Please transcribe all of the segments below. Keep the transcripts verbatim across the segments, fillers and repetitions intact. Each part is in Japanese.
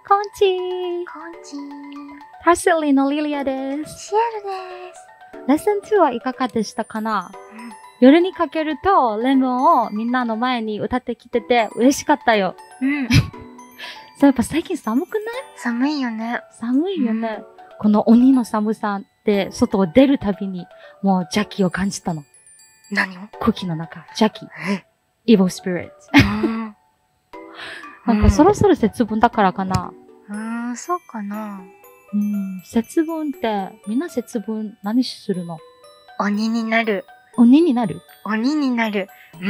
こんちー。 こんちー。 パーセリーのリリアです。 シエルです。 レッスンツーはいかがでしたかな、 うん、 夜にかけるとレモンをみんなの前に歌ってきてて嬉しかったよ。 うん。 そう、やっぱ最近寒くない？ 寒いよね。 寒いよね。うん、この鬼の寒さって外を出るたびにもう邪気を感じたの。 何を？ 空気の中、邪気。Evil Spirit。なんかそろそろ節分だからかな。 うーん、そうかな。 うん、節分ってみんな節分何するの？ 鬼になる。 鬼になる？ 鬼になる。うん。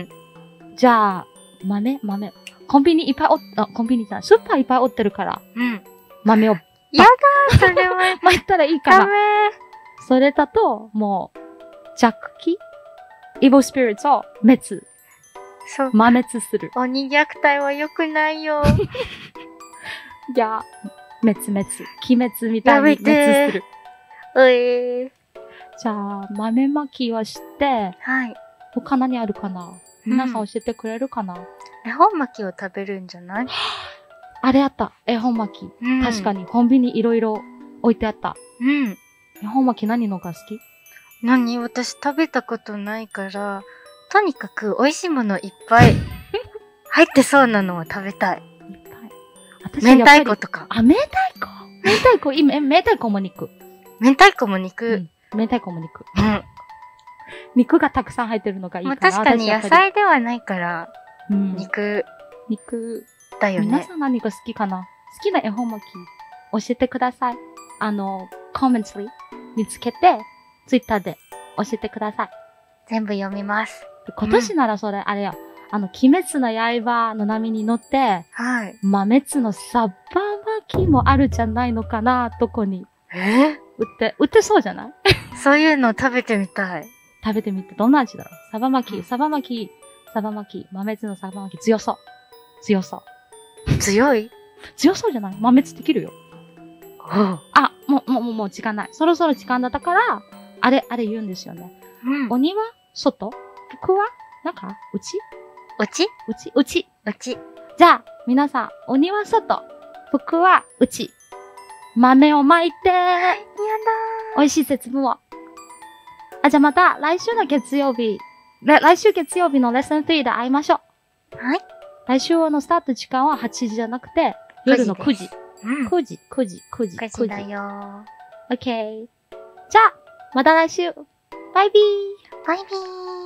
じゃあ、豆豆。コンビニいっぱいおっ、あ、コンビニじゃん。スーパーいっぱい売ってるから。 うん。 豆を。 やだー、それは。 巻いたらいいかな。 ダメー。 それだと、もう、邪気 ?Evil Spirits を滅。 そう。 抹滅する。 鬼虐待は良くないよ。 いや、滅滅。鬼滅みたいに滅する。 うえー。 じゃあ、豆まきはして、 はい。 他何あるかな、皆さん教えてくれるかな、うん、 恵方巻きを食べるんじゃない？ あれあった。恵方巻き。うん、確かに、コンビニいろいろ置いてあった。 うん。 恵方巻き何のが好き？ 何？私食べたことないから、とにかく美味しいものいっぱい入ってそうなのを食べたい。 いっぱい。 明太子とか。 あ、明太子明太子、今、明太子も肉。 明太子も肉。 うん、明太子も肉。 うん。 肉がたくさん入ってるのがいいかな。 まあ、確かに野菜ではないから、 うん、 肉。 肉。 だよね。 皆さん何が好きかな？好きな恵方巻き教えてください。あの、コメントに見つけて、ツイッターで教えてください。 全部読みます。 今年ならそれ、うん、あれよ。あの、鬼滅の刃の波に乗って、 はい。 豆津のサバ巻きもあるじゃないのかな、どこに。 え売って、売ってそうじゃない？ そういうの食べてみたい。 食べてみて、どんな味だろう？サバ巻き、サバ巻き、サバ巻き、豆津のサバ巻き、強そう。強そう。 強い？ 強そうじゃない？豆津できるよ。 あ、 もう、もう、もう、もう時間ない。そろそろ時間だったから、あれ、あれ言うんですよね。 うん。 鬼は外？服は中？内？ 内？ 内？内。 内。 じゃあ、皆さん、鬼は外。服は内。豆を巻いて、やだー。美味しい節分を。あ、じゃあまた、来週の月曜日、来週月曜日のレッスンスリーで会いましょう。 はい。 来週のスタート時間ははちじじゃなくて、夜のくじ。 うん、 くじ、くじ、くじ、 くじだよー。 オッケー。じゃあ、また来週。バイビー。 バイビー。